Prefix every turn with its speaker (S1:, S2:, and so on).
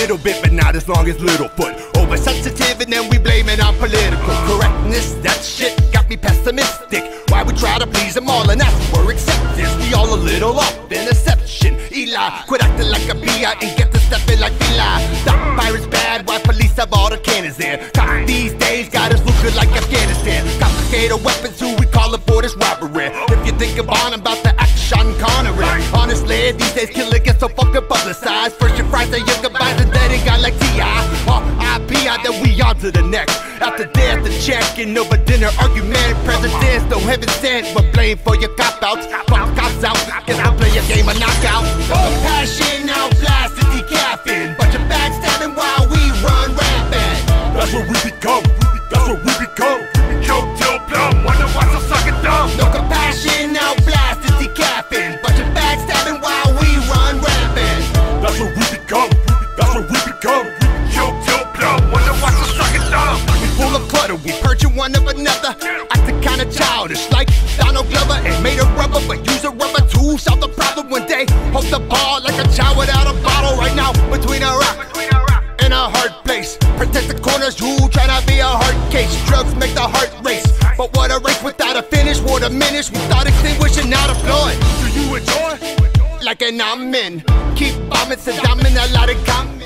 S1: little bit, but not as long as Littlefoot. Oversensitive and then we blame it on political correctness. That shit got me pessimistic. Why we try to please them all and ask for acceptance? We all a little off in exception. Eli, quit acting like a B.I. and get to stepping like Eli. Stop pirates bad, why police have all the cannons there? Cops these days got us looking like Afghanistan. Complicated weapons, who we calling for this robbery? If you think about about the action Connery. Honestly, these days killing gets so fucking publicized. First your fries and your goodbyes and then it got like T.I. R.I.P. and then we on to the next. After death, the checking over dinner argument. Presidents don't heaven sent, but blame for your cop-outs. Fuck cops out, cause I play a game of knockout. Passion out, blasted, decaffeine. Bunch of backstabbing while we run rampant.
S2: That's what we become. That's what we become. Choke till plumb. Wonder why so sucking dumb.
S1: No compassion, out blasted, decaffeine. Bunch of backstabbing while we run rampant.
S2: That's what we become. That's what we become. Choke till plumb. Wonder why so sucking dumb.
S1: We full of clutter, we purging one of another. Acting kinda childish, like Donald Glover. Ain't made of rubber, but use a rubber to solve the problem one day. Hold the ball like a child without a bottle. Right now, between a rock and a hard place. Protect the corners, you tryna be a hard case. Drugs make the heart race, but what a race without a finish. What a diminish, we start extinguishing, not applaud.
S2: Do you enjoy?
S1: Like an amen. Keep bombing, Saddam and a lot of comments.